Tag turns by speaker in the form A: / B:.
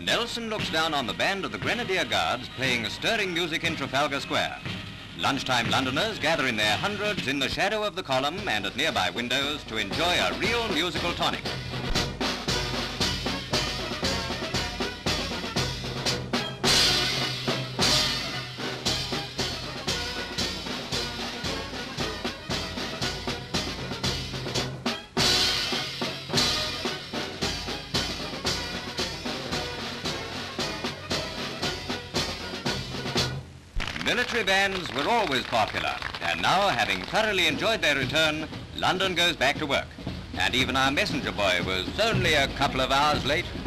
A: Nelson looks down on the band of the Grenadier Guards playing stirring music in Trafalgar Square. Lunchtime Londoners gather in their hundreds in the shadow of the column and at nearby windows to enjoy a real musical tonic. Military bands were always popular, and now, having thoroughly enjoyed their return, London goes back to work. And even our messenger boy was only a couple of hours late.